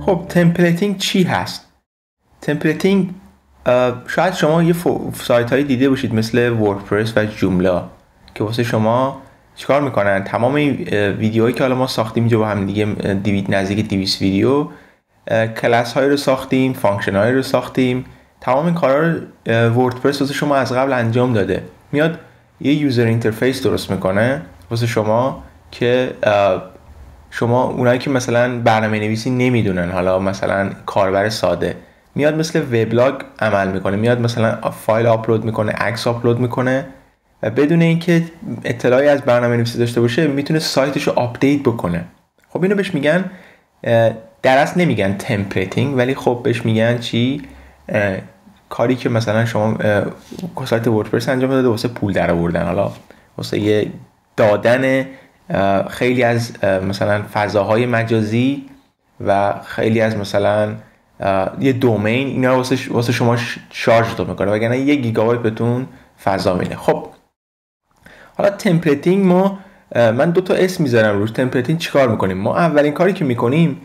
خب تمپلیتینگ چی هست؟ تمپلیتینگ شاید شما یه سایت هایی دیده باشید مثل وردپرس و جوملا که واسه شما چیکار میکنن؟ تمام این ویدیوهایی که حالا ما ساختیم اینجا با هم دیگه نزدیک 200 ویدیو، کلاس هایی رو ساختیم، فانکشن هایی رو ساختیم، تمام این کارا رو وردپرس واسه شما از قبل انجام داده. میاد یه یوزر اینترفیس درست میکنه واسه شما که شما اونایی که مثلا برنامه نویسی نمیدونن، حالا مثلا کاربر ساده، میاد مثل وبلاگ عمل میکنه، میاد مثلا فایل آپلود میکنه، عکس آپلود میکنه و بدون اینکه اطلاعی از برنامه نویسی داشته باشه میتونه سایتش رو آپدیت بکنه. خب اینو بهش میگن، در اصل نمیگن تمپلیتینگ، ولی خب بهش میگن چی؟ کاری که مثلا شما سایت وردپرس انجام داده واسه پول در آوردن، حالا واسه یه دادن خیلی از مثلا فضاهای مجازی و خیلی از مثلا یه دومین، اینا رو واسه شما شارژ میکنه، وگرنه 1 گیگابایت بهتون فضا میده. خب حالا تمپلیتینگ من 2 تا اسم میذارم روش. تمپلیتینگ چیکار میکنیم؟ ما اولین کاری که میکنیم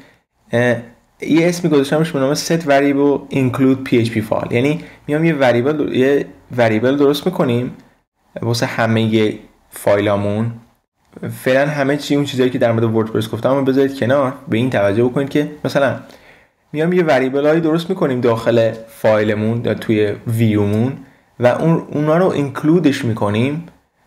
یه اسمی گذاشتمش به نام set variable include php file، یعنی میام یه وریبل درست میکنیم واسه همه فایلامون. فعلا همه اون چیزایی که در مورد وردپرس گفتم رو بذارید کنار، به این توجه بکنید که مثلا میام یه وریبل هایی درست میکنیم داخل فایلمون یا توی ویومون و اونا رو اینکلودش میکنیم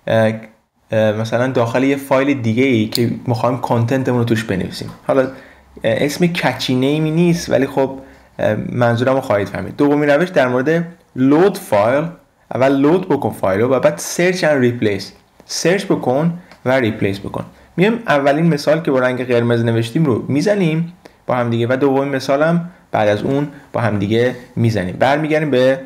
مثلا داخل یه فایل دیگه ای که میخوایم کانتنتمون رو توش بنویسیم. حالا اسم کچی نیمی نیست ولی خب منظورم رو خواهید فهمید. دومین روش در مورد لود فایل، اول لود بکن فایل رو و بعد سرچ اند ریپلیس، سرچ بکن و ریپلیس بکن. میام اولین مثال که با رنگ قرمز نوشتیم رو میزنیم با هم دیگه و دومین مثالم بعد از اون با هم دیگه میزنیم. برمیگردیم به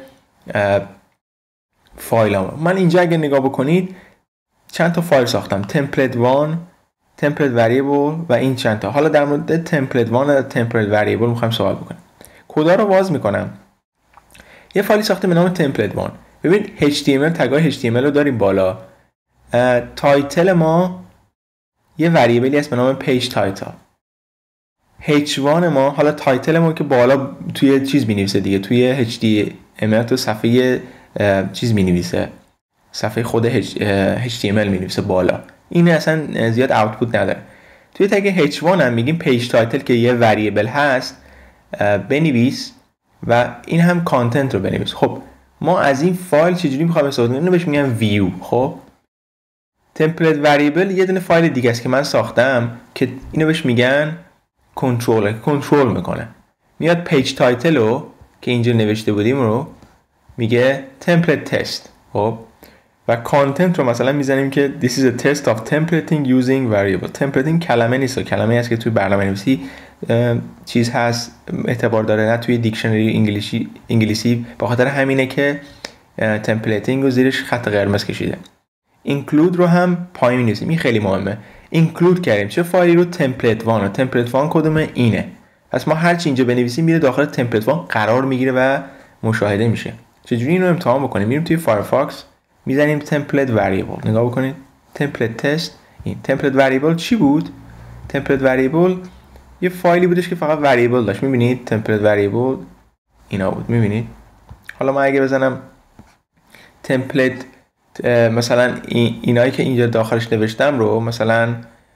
فایلام. من اینجا اگه نگاه بکنید چند تا فایل ساختم، template 1، template variable و این چند تا. حالا در مورد template 1 و template variable میخوایم صحبت بکنیم. کدا رو باز میکنم، یه فایلی ساختم به نام template 1. ببین HTML، تگای HTML رو داریم بالا. تایتل ما یه وریبلی هست به نام page title. H1 ما، حالا تایتل ما که بالا توی چیز می‌نویسه دیگه، توی HTML تو صفحه چیز می‌نویسه، صفحه خود HTML می‌نویسه بالا. این اصلا زیاد آوتپوت نداره. توی تگ H1 هم میگیم page title که یه وریبل هست بنویس و این هم کانتنت رو بنویس. خب ما از این فایل چجوری می‌خوایم استفاده کنیم؟ اینو بهش میگن ویو. خب template variable یه دونه فایل دیگه است که من ساختم که اینو بهش میگن کنترل میکنه. میاد پیج تایتل رو که اینجا نوشته بودیم رو میگه template test. خب و کانتنت رو مثلا میزنیم که this is a test of templating using variable. templating کلمه نیست، کلمه است که توی برنامه نویسی چیز هست، اعتبار داره، نه توی دیکشنری انگلیسی. به خاطر همینه که templating رو زیرش خط قرمز کشیده. include رو هم پایین می‌نویسیم، این خیلی مهمه. include کردیم چه فایلی رو؟ template 1 رو. template 1 کدومه؟ اینه. پس ما هر چی اینجا بنویسیم میره داخل template 1 قرار میگیره و مشاهده میشه. چجوری اینو امتحان بکنیم؟ میریم توی فایرفاکس میزنیم template variable، نگاه بکنید template test. این template variable چی بود؟ template variable یه فایلی بودش که فقط variable داشت. میبینید template variable اینا بود، میبینید. حالا من اگه بزنم template مثلا اینایی که اینجا داخلش نوشتم رو مثلا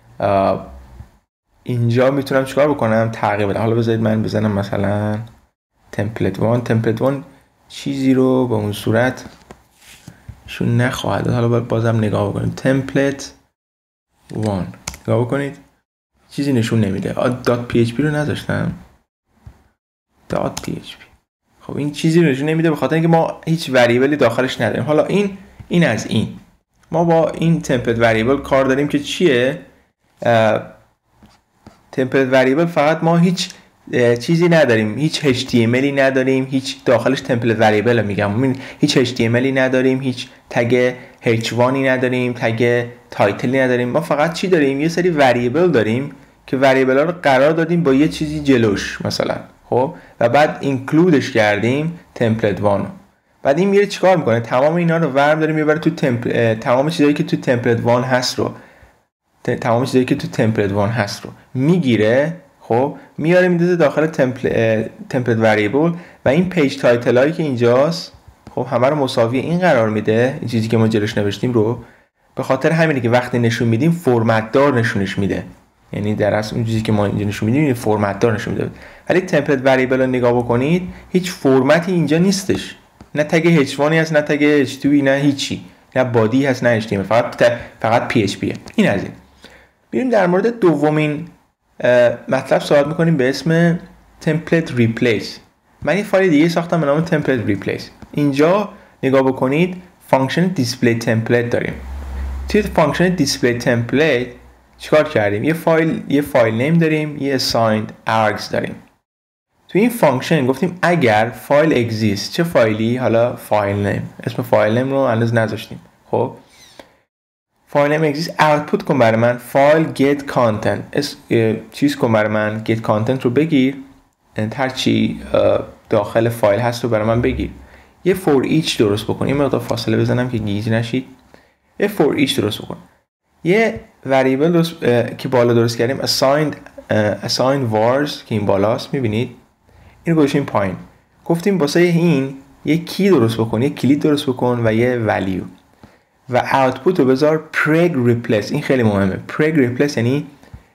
اینجا میتونم چیکار بکنم؟ تغییر بدم. حالا بذارید من بزنم مثلا template 1 چیزی رو به اون صورت شون نخواهد. حالا بازم نگاه بکنید template 1 نگاه بکنید چیزی نشون نمیده. .php رو نذاشتم .php. خب این چیزی رو نشون نمیده به خاطر اینکه ما هیچ وریبلی داخلش نداریم. حالا این از این ما با این template variable کار داریم که چیه؟ template variable فقط ما هیچ چیزی نداریم، هیچ HTMLی نداریم، هیچ داخلش template variable میگم، هیچ HTMLی نداریم، هیچ تگ H1ی نداریم، تگ تایتلی نداریم. ما فقط چی داریم؟ یه سری وریبل داریم که وریبل ها رو قرار دادیم با یه چیزی جلوش مثلا. خب و بعد اینکلودش کردیم template 1. بعد این میره چیکار میکنه؟ تمام اینا رو ورم داره میبره تو تمام چیزایی که تو template 1 هست رو میگیره. خب میاره میندازه داخل تمپلت وریبل و این پیج تایتل هایی که اینجاست خب همه رو مساوی این قرار میده، این چیزی که ما جلوش نوشتیم رو. به خاطر همینه که وقتی نشون میدیم فرمت دار نشونش میده، یعنی در اصل اون چیزی که ما اینجا نشون میدیم فرمت دار نشون میده. ولی تمپلت وریبل رو نگاه بکنید هیچ فرمتی اینجا نیستش، نه تگ h1 هست، نه تگ h2، نه هیچی، نه بادی هست، نه html، فقط php. این از این. بریم در مورد دومین مطلب صحبت میکنیم به اسم template replace. من این فایل دیگه ساختم به نام template replace. اینجا نگاه بکنید فانکشن display template داریم. توی فانکشن display template چیکار کردیم؟ یه فایل نیم داریم، یه assigned args داریم. توی این فانکشن گفتیم اگر فایل exist، چه فایلی؟ حالا فایل نیم، اسم فایل نیم رو هنوز نذاشتیم. خب فایل نیم exist، output کن برای من فایل get content، چیز کن برای من get content رو بگیر، هر چی داخل فایل هست رو برای من بگیر. یه for each درست بکن، این مقدار فاصله بزنم که گیج نشید. یه for each درست بکن. یه وریبل که بالا درست کردیم assign vars که این بالاست، میبینید اینو گذاشتیم پایین. گفتیم واسه این یه کی درست بکن، یه کلید درست بکن و یه value و output رو بذار preg replace. این خیلی مهمه. preg replace یعنی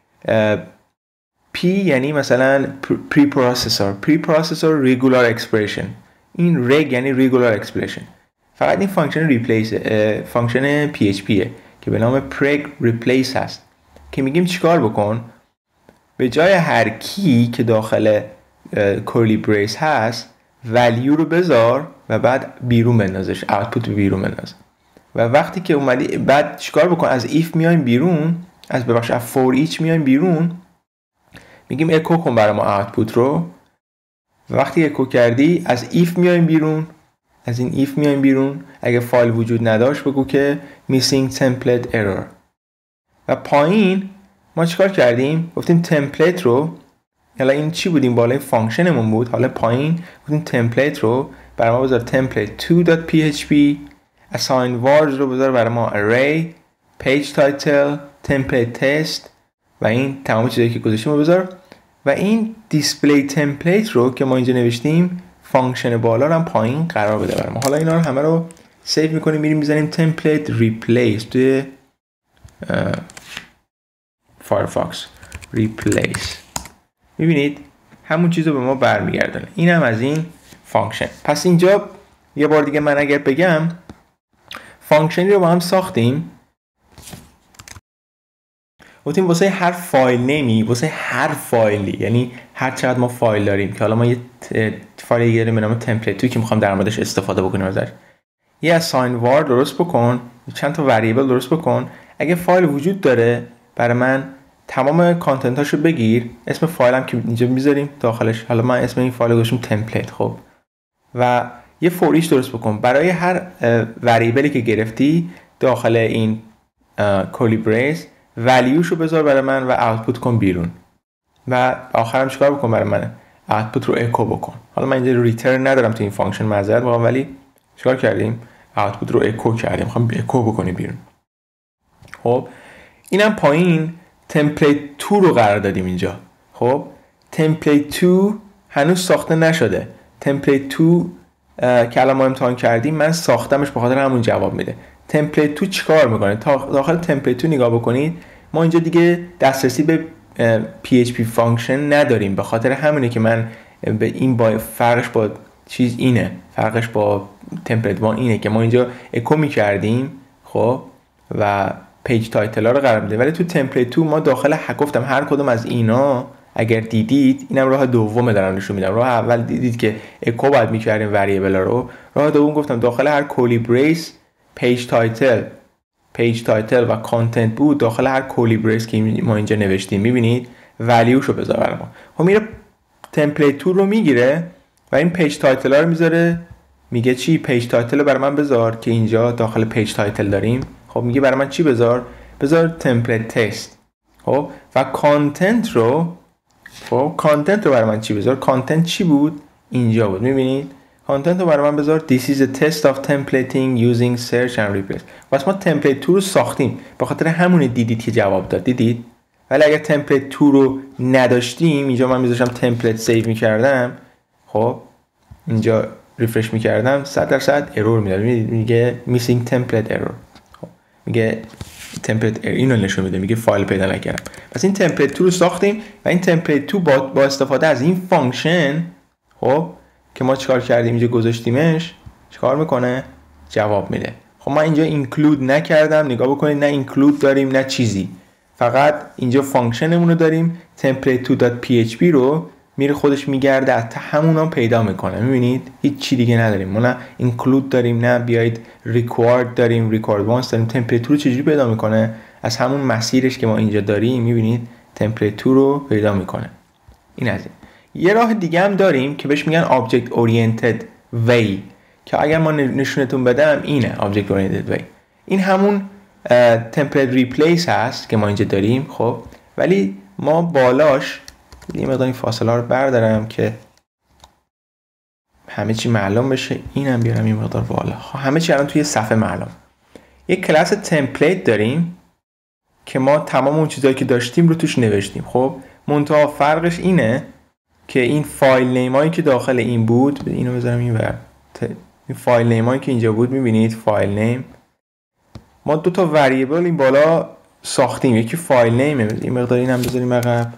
P یعنی مثلا preprocessor regular expression، این reg یعنی regular expression. فقط این فانکشن replace فانکشن PHP که به نام preg replace هست که میگیم چیکار بکن؟ به جای هر کی که داخل curly brace هست value رو بذار و بعد بیرون بندازش، output بیرون بنداز. و وقتی که اومدی بعد چیکار بکن؟ از if میایم بیرون، از for each میایم بیرون، میگیم اکو کن برای ما output رو. وقتی اکو کردی از if میایم بیرون، از این if میایم بیرون. اگه فایل وجود نداشت بگو که missing template error. و پایین ما چیکار کردیم؟ گفتیم template رو، حالا این چی بودیم؟ بالای فانکشنمون بود. حالا پایین گفتیم template رو برای ما بذار template2.php، assign vars رو بذار برای ما array، page title، template test و این تمام چیزایی که گذاشتیم رو بذار. و این display template رو که ما اینجا نوشتیم فانکشن بالا رو هم پایین قرار بده برای ما. حالا اینا رو همه رو سیو میکنیم، میریم میزنیم template replace توی فایرفاکس replace. میبینید همون چیز رو به ما برمیگردونه. این هم از این فانکشن. پس اینجا یه بار دیگه من اگر بگم فانکشنی رو با هم ساختیم، گفتیم واسه هر فایل نمی، واسه هر فایلی، یعنی هر چقدر ما فایل داریم که حالا ما یه فایل دیگه به نام template که میخوام در موردش استفاده بکنیم ازش، یه assign var درست بکن، چند تا وریبل درست بکن. اگه فایل وجود داره برای من تمام کانتنتاشو بگیر، اسم فایلم که اینجا میذاریم داخلش، حالا من اسم این فایل رو گذاشتم template. خب و یه for each درست بکن برای هر وریبلی که گرفتی داخل این curly brace value شو بذار برای من و output کن بیرون. و آخرم چیکار بکن برای من؟ output رو echo بکن. حالا من اینجا return ندارم تو این فانکشن معذرت میخوام، ولی چیکار کردیم؟ output رو echo کردیم، میخوام echo بکنیم بیرون. خب اینم پایین template 2 رو قرار دادیم اینجا. خب template 2 هنوز ساخته نشده. template 2 که الان ما امتحان کردیم من ساختمش به خاطر همون جواب میده. تمپلیت 2 چیکار میکنه؟ داخل تمپلیت 2 نگاه بکنید ما اینجا دیگه دسترسی به PHP فانکشن نداریم، به خاطر همینه که من به این با فرقش با چیز اینه، فرقش با تمپلیت 1 اینه که ما اینجا اکو میکردیم خب و پیج تایتل ها رو قرار میده، ولی تو تمپلیت 2 ما داخل گفتم هر کدوم از اینا اگر دیدید، اینم راه دومه دارم نشون میدم. راه اول دیدید که اکو باید میکردیم وریبل رو، راه دوم گفتم داخل هر کولی بریس پیج تایتل و کانتنت بود، داخل هر کولی بریس که ما اینجا نوشتیم میبینید ولیوشو بذار برای ما. خب میره تمپلیت 2 رو میگیره و این پیج تایتل ها رو میذاره، میگه چی؟ پیج تایتل رو برای من بذار که اینجا داخل پیج تایتل داریم. خب میگه برای من چی بذار تمپلیت تست. خب و کانتنت رو برای من چی بذار؟ کانتنت چی بود؟ اینجا بود. میبینید کانتنت رو برای من بذار This is a test of templating using search and replace. پس ما تمپلیت 2 رو ساختیم، به خاطر همون دیدید که جواب داد. دیدید ولی اگر تمپلیت 2 رو نداشتیم، اینجا من میذاشم تمپلیت سیو میکردم، خب اینجا ریفرش میکردم 100% ارور میداد، میگه میسینگ تمپلیت ارور، خب میگه تمپلیت اینو نشون میده، میگه فایل پیدا نکردم. پس این تمپلیت 2 رو ساختیم و این تمپلیت 2 با استفاده از این فانکشن، خب که ما چیکار کردیم اینجا گذاشتیمش، چیکار میکنه؟ جواب میده. خب ما اینجا اینکلود نکردم، نگاه بکنید، نه اینکلود داریم نه چیزی، فقط اینجا فانکشنمون رو داریم. template2.php رو میره خودش میگرده از همونا پیدا میکنه. میبینید هیچ چی دیگه نداریم، ما نه اینکلود داریم نه بیاید required داریم، required once داریم. template2 رو چجوری پیدا میکنه؟ از همون مسیرش که ما اینجا داریم، میبینید template2 رو پیدا میکنه. این از این. یه راه دیگه هم داریم که بهش میگن object oriented way، که اگر ما نشونتون بدم اینه object oriented way. این همون template replace هست که ما اینجا داریم، خب ولی ما بالاش یه مقدار این فاصله رو بردارم که همه چی معلوم بشه، اینم بیارم این مقدار بالا. همه چی الان توی صفحه معلوم. یک کلاس تمپلیت داریم که ما تمام اون چیزایی که داشتیم رو توش نوشتیم، خب منتها فرقش اینه که این فایل نیمایی که داخل این بود، اینو بذارم این ور، این فایل نیمایی که اینجا بود، میبینید فایل نیم، ما دو تا وریبل این بالا ساختیم، یکی فایل نیمه، این مقدار اینم بذاریم عقب.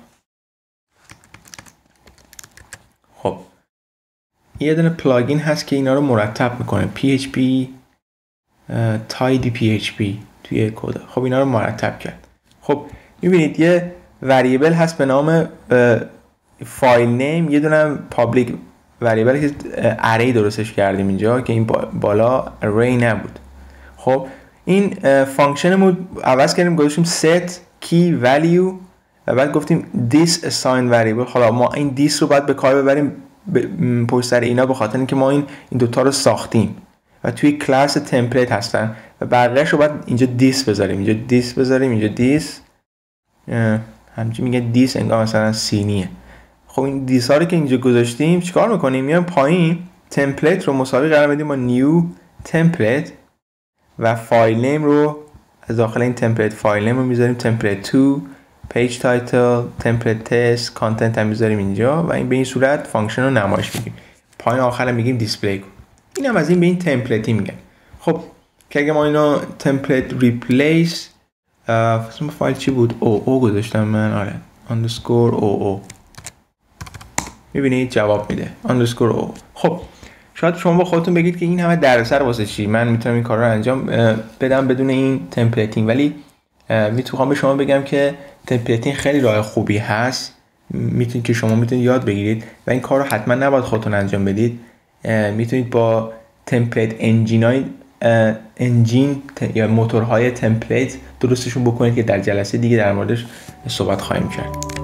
خب یه دونه پلاگین هست که اینا رو مرتب میکنه، PHP tidy PHP توی کد. خب اینا رو مرتب کرد. خب میبینید یه وریبل هست به نام فایل نیم، یه دونه پابلیک وریبل که اری درستش کردیم اینجا که این بالا اری نبود. خب این فانکشنمو عوض کردیم، گذاشتیم set key value و بعد گفتیم this assign variable. حالا ما این this رو باید به کار ببریم پشت سر اینا، به خاطر اینکه ما این دوتا رو ساختیم و توی کلاس تمپلیت هستن و بقیه‌اش رو باید اینجا this بذاریم، اینجا this بذاریم، اینجا this همچنین میگه this انگار مثلا سینیه. خب این this ها رو که اینجا گذاشتیم چیکار میکنیم؟ میام پایین تمپلیت رو مساوی قرار بدیم با new template و فایل نیم رو از داخل این تمپلیت فایل نیم رو میذاریم template2 page title template test content هم میذاریم اینجا و این به این صورت فانکشن رو نمایش میدیم. پایین آخر میگیم دیسپلی کن. اینم از این به این تمپلیتی میگن. خب که اگه ما اینو template replace اسم فایل چی بود؟ او گذاشتم من، آره underscore او میبینید جواب میده underscore او. خب شاید شما با خودتون بگید که این همه دردسر واسه چی؟ من میتونم این کار رو انجام بدم بدون این تمپلیتینگ. ولی میتونم به شما بگم که تمپلیتینگ خیلی راه خوبی هست، میتونید که شما میتونید یاد بگیرید و این کار رو حتما نباید خودتون انجام بدید. میتونید با تمپلیت انجین یا موتورهای تمپلیت درستشون بکنید که در جلسه دیگه در موردش صحبت خواهیم کرد.